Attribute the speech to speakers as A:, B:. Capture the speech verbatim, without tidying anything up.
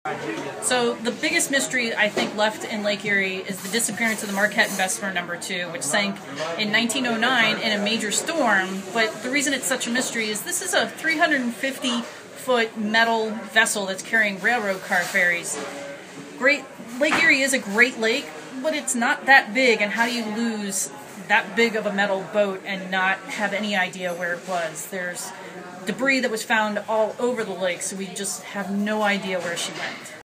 A: So the biggest mystery, I think, left in Lake Erie is the disappearance of the Marquette and Bessemer number two, which sank in nineteen oh nine in a major storm. But the reason it's such a mystery is this is a three hundred fifty foot metal vessel that's carrying railroad car ferries. Great Lake Erie is a great lake, but it's not that big, and how do you lose that big of a metal boat and not have any idea where it was? There's debris that was found all over the lake, so we just have no idea where she went.